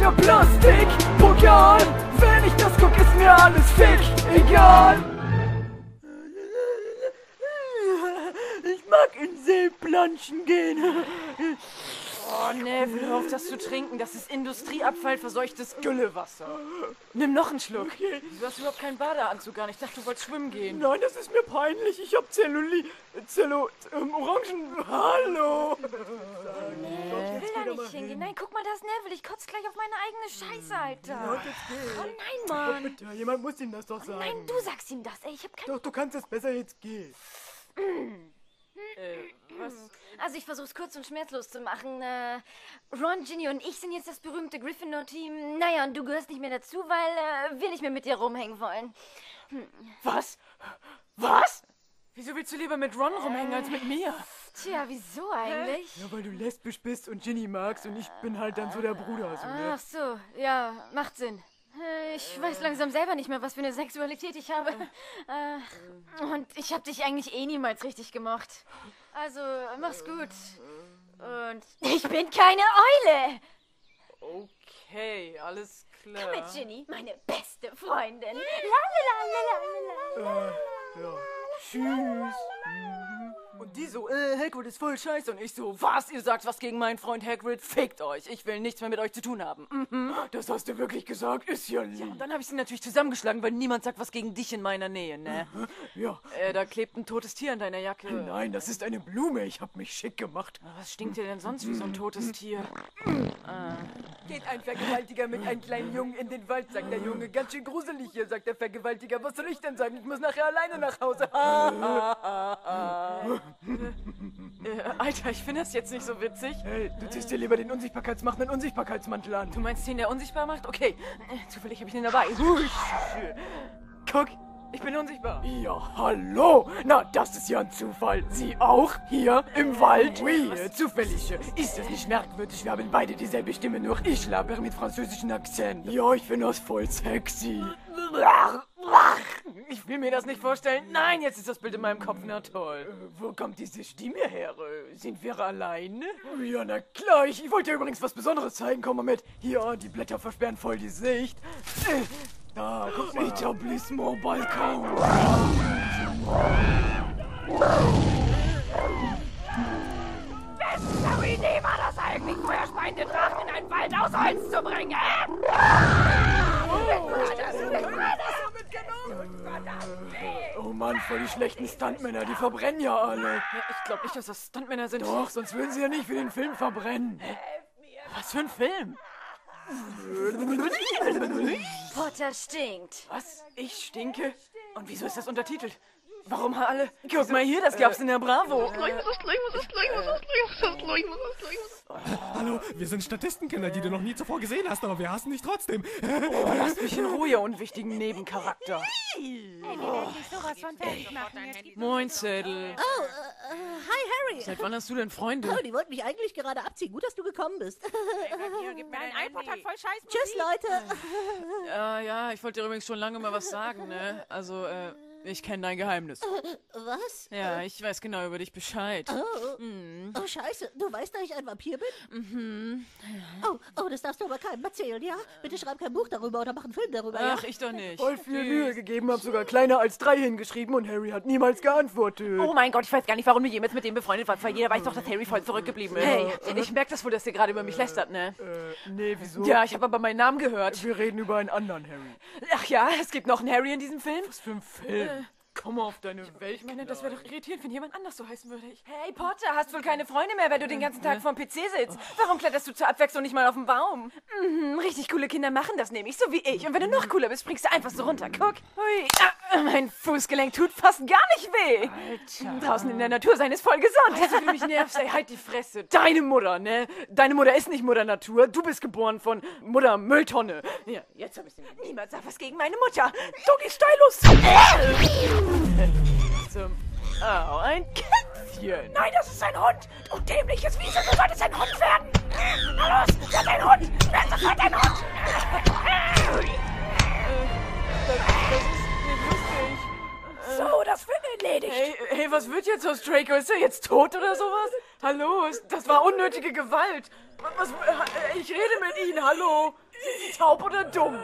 der Plastikpokal. Wenn ich das guck, ist mir alles fick egal. Ich mag in See planschen gehen. Oh, Neville, hör auf das zu trinken. Das ist Industrieabfall, verseuchtes Güllewasser. Nimm noch einen Schluck. Okay. Du hast überhaupt keinen Badeanzug an. Ich dachte, du wolltest schwimmen gehen. Nein, das ist mir peinlich. Ich hab Orangen... Hallo. Ich will da nicht hingehen. Nein, guck mal, da ist Neville. Ich kotze gleich auf meine eigene Scheiße, Alter. Ja, jetzt geh. Oh nein, Mann. Bitte, jemand muss ihm das doch sagen. Nein, du sagst ihm das, ey. Ich hab kein... Doch, du kannst es besser, jetzt gehen. Was? Also ich versuch's kurz und schmerzlos zu machen. Ron, Ginny und ich sind jetzt das berühmte Gryffindor-Team. Naja, und du gehörst nicht mehr dazu, weil wir nicht mehr mit dir rumhängen wollen. Was? Was? Wieso willst du lieber mit Ron rumhängen als mit mir? Tja, wieso eigentlich? Ja, weil du lesbisch bist und Ginny magst und ich bin halt dann so der Bruder. So, ne? Ach so, ja, macht Sinn. Ich weiß langsam selber nicht mehr, was für eine Sexualität ich habe. Und ich habe dich eigentlich eh niemals richtig gemocht. Also, mach's gut. Und ich bin keine Eule! Okay, alles klar. Komm mit, Ginny, meine beste Freundin. Ja. Tschüss. Und die so, Hagrid ist voll scheiße. Und ich so, was? Ihr sagt was gegen meinen Freund Hagrid? Fickt euch. Ich will nichts mehr mit euch zu tun haben. Das hast du wirklich gesagt? Ist ja lieb. Und dann habe ich sie natürlich zusammengeschlagen, weil niemand sagt was gegen dich in meiner Nähe, ne? Ja. Da klebt ein totes Tier an deiner Jacke. Nein, das ist eine Blume. Ich hab mich schick gemacht. Was stinkt dir denn sonst wie so ein totes Tier? Geht ein Vergewaltiger mit einem kleinen Jungen in den Wald, sagt der Junge. Ganz schön gruselig hier, sagt der Vergewaltiger. Was soll ich denn sagen? Ich muss nachher alleine nach Hause. Alter, ich finde das jetzt nicht so witzig. Hey, du ziehst dir lieber den unsichtbarkeitsmachenden Unsichtbarkeitsmantel an. Du meinst den, der unsichtbar macht? Okay, zufällig habe ich den dabei. Husch. Guck, ich bin unsichtbar. Ja, hallo. Na, das ist ja ein Zufall. Sie auch? Hier im Wald? Oui, zufällig. Ist das nicht merkwürdig? Wir haben beide dieselbe Stimme, nur ich laber mit französischen Akzent. Ja, ich finde das voll sexy. Ich will mir das nicht vorstellen. Nein, jetzt ist das Bild in meinem Kopf. Na toll. Wo kommt diese Stimme her? Sind wir alleine? Ja, na klar. Ich wollte dir übrigens was Besonderes zeigen. Komm mal mit. Hier, die Blätter versperren voll die Sicht. Da, guck mal. Etablissement Balkon. Wessen Idee war das eigentlich, feuerspeiende Drachen in einen Wald aus Holz zu bringen? Oh Mann, voll die schlechten Stuntmänner. Die verbrennen ja alle. Ja, ich glaube nicht, dass das Stuntmänner sind. Doch, sonst würden sie ja nicht für den Film verbrennen. Was für ein Film? Potter stinkt. Was? Ich stinke? Und wieso ist das untertitelt? Warum haben alle... Guck mal hier, das gab's in der Bravo. Hallo, wir sind Statistenkinder, die du noch nie zuvor gesehen hast, aber wir hassen dich trotzdem. Oh, lass mich in Ruhe, ihr unwichtigen Nebencharakter. Ey, wir werden dich sowas von fertig machen. Moin, Zedel. Oh, hi Harry. Seit wann hast du denn Freunde? Oh, die wollten mich eigentlich gerade abziehen. Gut, dass du gekommen bist. Mein iPod hat voll Scheiß. Tschüss, Leute. Ja, ich wollte dir übrigens schon lange mal was sagen, ne? Also, ich kenne dein Geheimnis. Was? Ja, ich weiß genau über dich Bescheid. Oh, scheiße. Du weißt, dass ich ein Vampir bin? Oh, das darfst du aber keinem erzählen, ja? Bitte schreib kein Buch darüber oder mach einen Film darüber, ja? Ach, ich doch nicht. Voll viel Mühe gegeben, hab sogar kleiner als 3 hingeschrieben und Harry hat niemals geantwortet. Oh mein Gott, ich weiß gar nicht, warum du jemals mit dem befreundet warst, weil jeder weiß doch, dass Harry voll zurückgeblieben ist. Hey, ich merke das wohl, dass ihr gerade über mich lästert, ne? Nee, wieso? Ja, ich habe aber meinen Namen gehört. Wir reden über einen anderen Harry. Ach ja, es gibt noch einen Harry in diesem Film? Was für ein Film? Komm auf deine Welt. Ich meine, das wäre doch irritierend, wenn jemand anders so heißen würde. Hey Potter, hast wohl keine Freunde mehr, weil du den ganzen Tag vorm PC sitzt. Warum kletterst du zur Abwechslung nicht mal auf den Baum? Richtig coole Kinder machen das nämlich, so wie ich. Und wenn du noch cooler bist, springst du einfach so runter. Guck. Hui. Mein Fußgelenk tut fast gar nicht weh. Alter. Draußen in der Natur sein ist voll gesund. Weißt du, wie du mich nervst? Ey, halt die Fresse. Deine Mutter, ne? Deine Mutter ist nicht Mutter Natur. Du bist geboren von Mutter Mülltonne. Ja, jetzt hab ich's. Niemand sagt was gegen meine Mutter. Doggy Stylus. Oh, ein Kätzchen. Nein, das ist ein Hund. Du dämliches Wiesel, du solltest ein Hund werden. Na los, werd ein Hund. Werd sofort ein Hund. Das ist nicht lustig. So, das wird erledigt. Hey, was wird jetzt aus Draco? Ist er jetzt tot oder sowas? Hallo, das war unnötige Gewalt. Ich rede mit Ihnen, hallo. Sind Sie taub oder dumm?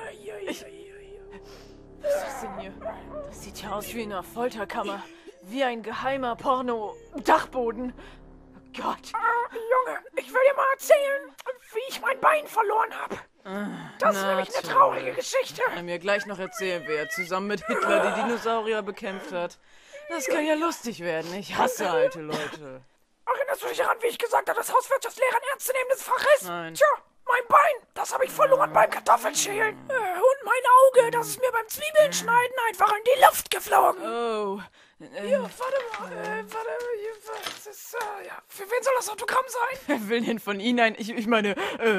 Was ist das denn hier? Das sieht ja aus wie in einer Folterkammer. Wie ein geheimer Porno-Dachboden. Oh Gott. Junge, ich will dir mal erzählen, wie ich mein Bein verloren habe. Das ist nämlich eine traurige Geschichte. Er mir gleich noch erzählen, wer zusammen mit Hitler die Dinosaurier bekämpft hat. Das kann ja lustig werden. Ich hasse alte Leute. Erinnerst du dich daran, wie ich gesagt habe, dass Hauswirtschaftslehre ein ernstzunehmendes Fach ist? Nein. Tja, mein Bein, das habe ich verloren beim Kartoffelschälen. Und mein Auge, das ist mir beim Zwiebelnschneiden einfach in die Luft geflogen. Oh. Ja, warte mal, das ist, ja, für wen soll das Autogramm sein? Wer will denn von Ihnen ein... Ich meine,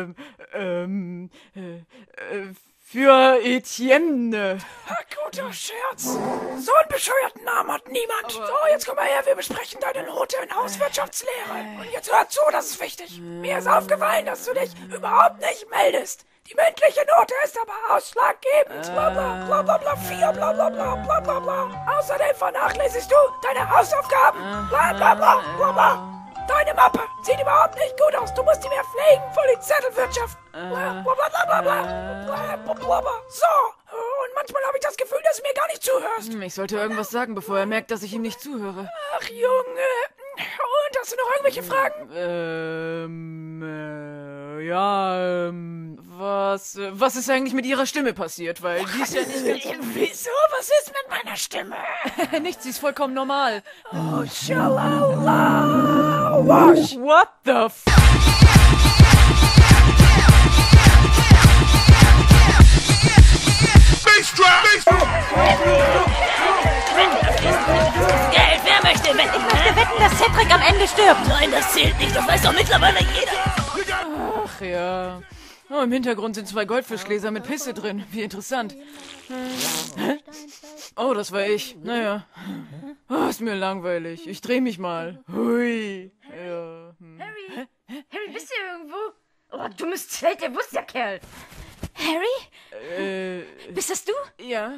für Etienne. Guter Scherz. So einen bescheuerten Namen hat niemand. So, jetzt komm mal her, wir besprechen deine Note in Hauswirtschaftslehre. Und jetzt hör zu, das ist wichtig. Mir ist aufgefallen, dass du dich überhaupt nicht meldest. Die mündliche Note ist aber ausschlaggebend. Bla bla bla bla bla 4 bla bla bla bla bla bla. Außerdem vernachlässigst du deine Hausaufgaben. Bla bla bla bla bla. Deine Mappe sieht überhaupt nicht gut aus. Du musst die mehr pflegen, voll die Zettelwirtschaft. Bla bla bla bla bla bla bla bla. So. Und manchmal habe ich das Gefühl, dass du mir gar nicht zuhörst. Ich sollte irgendwas sagen, bevor er merkt, dass ich ihm nicht zuhöre. Ach, Junge. Und hast du noch irgendwelche Fragen? Was ist eigentlich mit Ihrer Stimme passiert? Weil die ist ja nicht ganz... Wieso? Was ist mit meiner Stimme? Nichts, sie ist vollkommen normal. Oh, shalala. Wash. What the f... Geld, wer möchte wetten? Ich möchte wetten, dass Cedric am Ende stirbt. Nein, das zählt nicht. Das weiß doch mittlerweile jeder. Ach ja. Oh, im Hintergrund sind 2 Goldfischgläser mit Pisse drin. Wie interessant. Hä? Oh, das war ich. Naja. Oh, ist mir langweilig. Ich dreh mich mal. Hui. Ja. Harry? Harry, bist du irgendwo? Oh, dummes Zelt, der wusste ja, Kerl. Harry? Bist das du? Ja.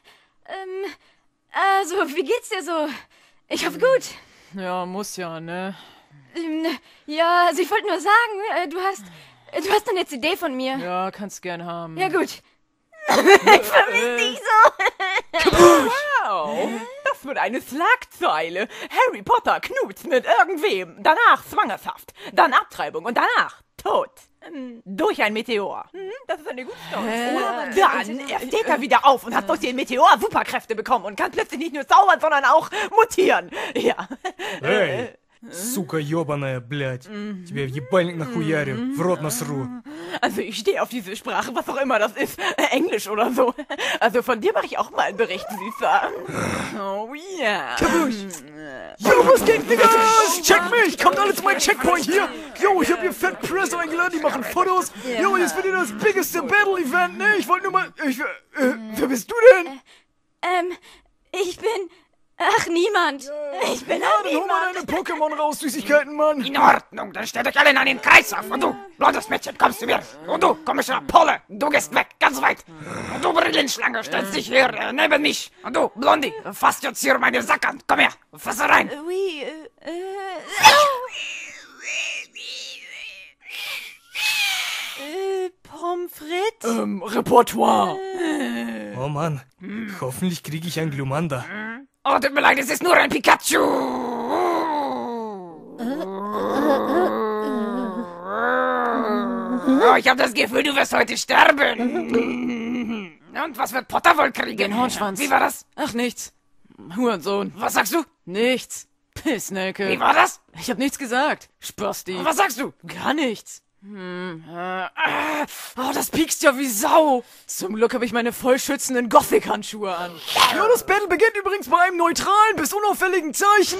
Also, wie geht's dir so? Ich hoffe gut. Ja, muss ja, ne? Ja, also ich wollte nur sagen, du hast eine CD von mir. Ja, kannst gern haben. Ja, gut. Ich vermisse dich so. Wow, das wird eine Schlagzeile. Harry Potter knutzt mit irgendwem, danach Schwangerschaft, dann Abtreibung und danach Tod. Durch ein Meteor. Das ist eine gute Story. Dann er steht er wieder auf und hat durch den Meteor Superkräfte bekommen und kann plötzlich nicht nur zaubern, sondern auch mutieren. Ja. Эй, сука ёбаная, блядь. Тебе в ебальник нахуярю, в рот насру. Also ich stehe auf diese Sprache, was auch immer das ist. Englisch oder so. Also von dir mache ich auch mal einen Bericht, Süßer. Oh yeah. Jo, was geht, Digga? Check mich! Kommt alle zu meinem Checkpoint hier! Jo, ich hab hier Fat Press eingeladen, die machen Fotos. Jo, jetzt wird ihr das biggeste Battle-Event, ne? Ich wollte nur mal... wer bist du denn? Ich bin... Ach, niemand. Ich bin Ja, dann hol mal deine Pokémon raus, Süßigkeiten, Mann. In Ordnung, dann stellt euch alle in einen Kreis auf. Und du, blondes Mädchen, kommst zu mir. Und du, komischer Pole, du gehst weg, ganz weit. Und du, Brillenschlange, stellst dich hier neben mich. Und du, Blondie, fasst jetzt hier meine Sack an. Komm her, fass rein. Pommes frites? Repertoire. Oh Mann, hoffentlich kriege ich ein Glumanda. Oh, tut mir leid, es ist nur ein Pikachu. Oh, ich habe das Gefühl, du wirst heute sterben. Und was wird Potter wohl kriegen? Den Hornschwanz. Wie war das? Ach, nichts. Hurensohn. Was sagst du? Nichts. Pissnelke. Wie war das? Ich hab nichts gesagt. Spasti. Was sagst du? Gar nichts. Oh, das piekst ja wie Sau. Zum Glück habe ich meine vollschützenden Gothic-Handschuhe an. Ja, das Battle beginnt übrigens bei einem neutralen bis unauffälligen Zeichen.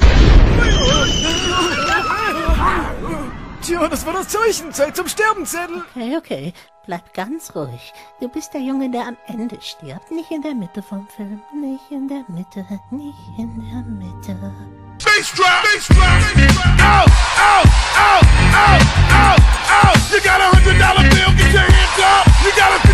Tja, das war das Zeichen. Zeit zum Sterbenzettel. Okay. Bleib ganz ruhig. Du bist der Junge, der am Ende stirbt. Nicht in der Mitte vom Film. Nicht in der Mitte. Nicht in der Mitte. Bass drop, bass drop. Out, out, out, out, out, out. You got $100 bill, get your hands up. You got a